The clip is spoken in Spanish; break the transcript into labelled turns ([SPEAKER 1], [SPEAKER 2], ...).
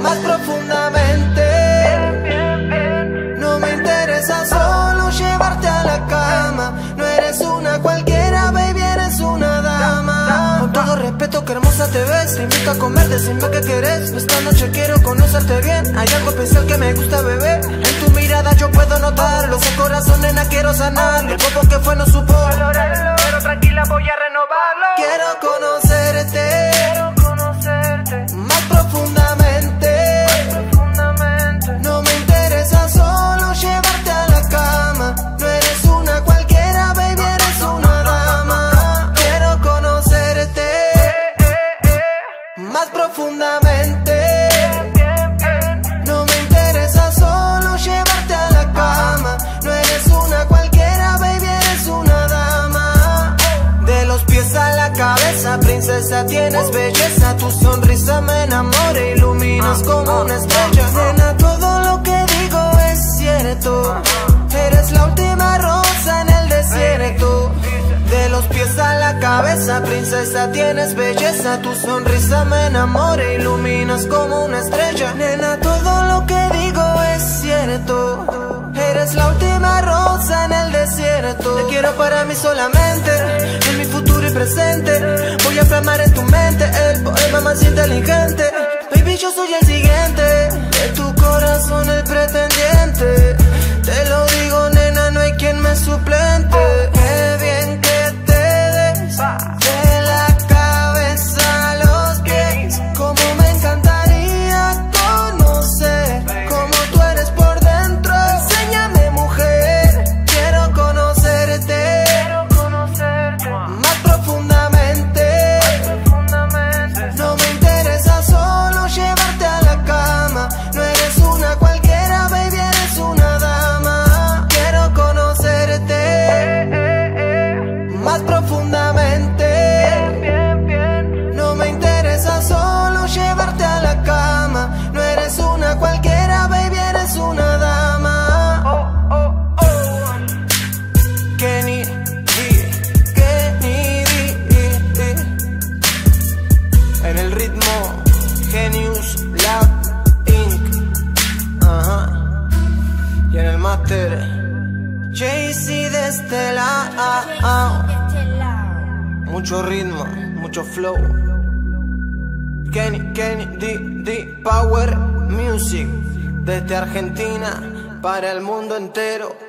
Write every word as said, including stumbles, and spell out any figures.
[SPEAKER 1] más profundamente. No me interesa solo llevarte a la cama. No eres una cualquiera, baby, eres una dama. Con todo respeto, qué hermosa te ves. Te invito a comer, decime qué querés. Esta noche quiero conocerte bien. Hay algo especial que me gusta, bebé. En tu mirada yo puedo notarlo. Ese corazón, nena, quiero sanarlo. El poco que fue no supo valorarlo, pero tranquila, voy a renovarlo. Quiero conocerte, quiero conocerte más profundamente, más profundamente. No me interesa solo llevarte a la cama. No eres una cualquiera, baby, eres una dama. Quiero conocerte más profundamente. No me interesa solo llevarte a la cama. No eres una cualquiera, baby, eres una dama. De los pies a la cabeza, princesa, tienes belleza. Tu sonrisa me enamora, iluminas como una estrella. Nena, todo lo que digo es cierto. Eres la última rosa en el desierto. De los pies a la cabeza, princesa, tienes belleza. Tu sonrisa me enamora, iluminas como una estrella. Nena, todo lo que digo es cierto. Eres la última rosa en el desierto. Te quiero para mí solamente, en mi futuro y presente. Voy a plasmar en tu mente el poema más inteligente. Baby, yo soy el siguiente, de tu corazón el pretendiente. Te lo digo, nena, no hay quien me suplente. Qué bien que te des de la cabeza a los pies. Como me encantaría conocer cómo tú eres por dentro. Enséñame, mujer, quiero conocerte, quiero conocerte más profundamente. No me interesa solo llevarte a la cama. No eres una cualquiera, baby, eres una dama. Quiero conocerte más profundamente. No me interesa solo llevarte a la cama. No eres una cualquiera, baby, eres una dama. Oh, oh, oh. Kenny D, Kenny D. En el ritmo, Genius Lab Inc. Ajá. Y en el máster, Jay-Z de este lado. Mucho ritmo, mucho flow. Kenny, Kenny D, D, Power Music. Desde Argentina para el mundo entero.